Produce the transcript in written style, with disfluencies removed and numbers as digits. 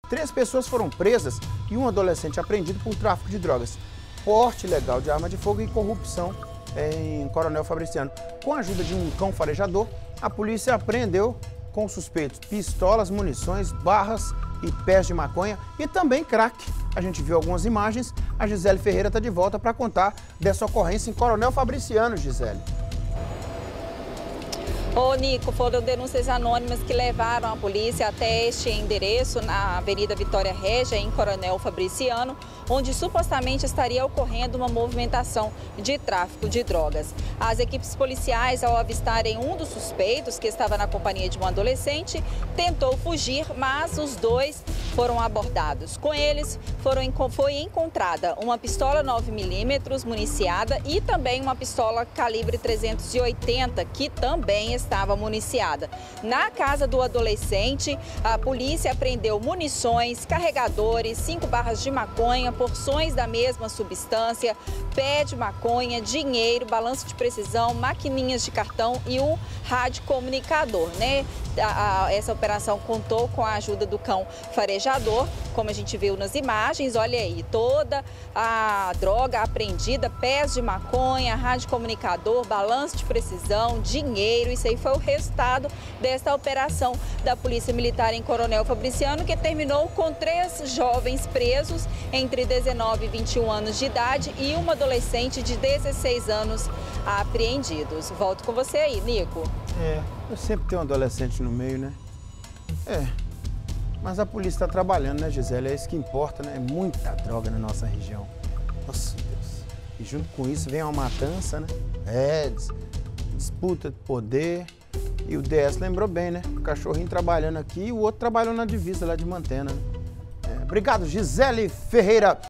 3 pessoas foram presas e um adolescente apreendido por tráfico de drogas, porte ilegal de arma de fogo e corrupção em Coronel Fabriciano. Com a ajuda de um cão farejador, a polícia apreendeu com suspeitos pistolas, munições, barras e pés de maconha e também crack. A gente viu algumas imagens. A Gisele Ferreira está de volta para contar dessa ocorrência em Coronel Fabriciano, Gisele. Ô Nico, foram denúncias anônimas que levaram a polícia até este endereço na Avenida Vitória Régia, em Coronel Fabriciano, onde supostamente estaria ocorrendo uma movimentação de tráfico de drogas. As equipes policiais, ao avistarem um dos suspeitos, que estava na companhia de um adolescente, tentou fugir, mas os dois foram abordados. Com eles foi encontrada uma pistola 9mm municiada e também uma pistola calibre 380, que também estava municiada. Na casa do adolescente, a polícia apreendeu munições, carregadores, 5 barras de maconha, porções da mesma substância, pé de maconha, dinheiro, balanço de precisão, maquininhas de cartão e um rádio comunicador, né? Essa operação contou com a ajuda do cão farejador, como a gente viu nas imagens. Olha aí, toda a droga apreendida, pés de maconha, rádio comunicador, balanço de precisão, dinheiro. Isso aí foi o resultado desta operação da Polícia Militar em Coronel Fabriciano, que terminou com 3 jovens presos entre 19 e 21 anos de idade e uma adolescente de 16 anos apreendidos. Volto com você aí, Nico. Eu sempre tenho um adolescente no meio, né? Mas a polícia está trabalhando, né, Gisele? É isso que importa, né? É muita droga na nossa região. Nossa Deus. E junto com isso vem uma matança, né? Disputa de poder. E o DS lembrou bem, né? O cachorrinho trabalhando aqui e o outro trabalhando na divisa lá de Mantena, né? Obrigado, Gisele Ferreira.